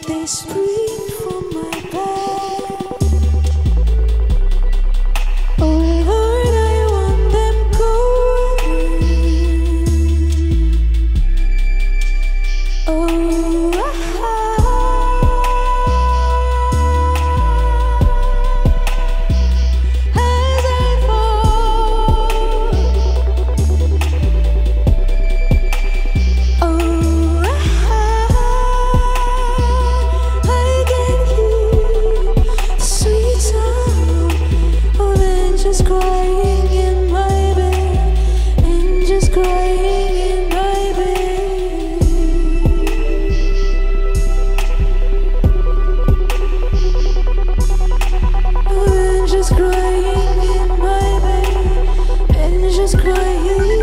they scream from my bed. Oh Lord, I want them golden. Oh, as I fall. Oh, I can hear the sweet sound of angels crying in my bed, angels crying in my bed. Oh, angels crying in my bed, angels crying.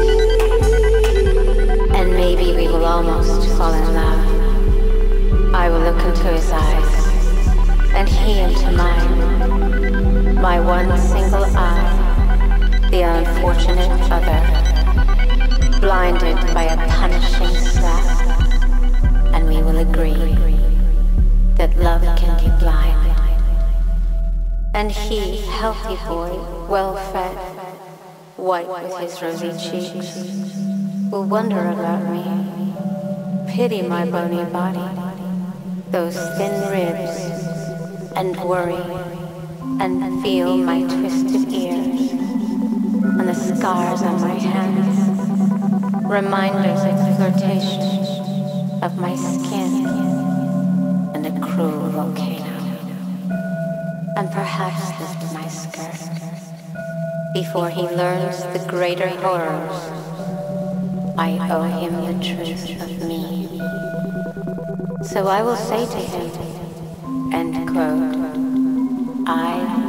And maybe we will almost fall in love. I will look into his eyes, and he into mine. My one single eye, the unfortunate other, blinded by a punishing slap. And we will agree that love can be blind. And he, healthy boy, well-fed, white with his rosy cheeks, will wonder about me, pity my bony body, those thin ribs, and worry, and feel my twisted ears, and the scars on my hands, reminders of flirtation, of my skin, and a cruel volcano. And perhaps lift my skirt, before he learns the greater horrors. I owe him the truth of me. So I will say to him, end quote, I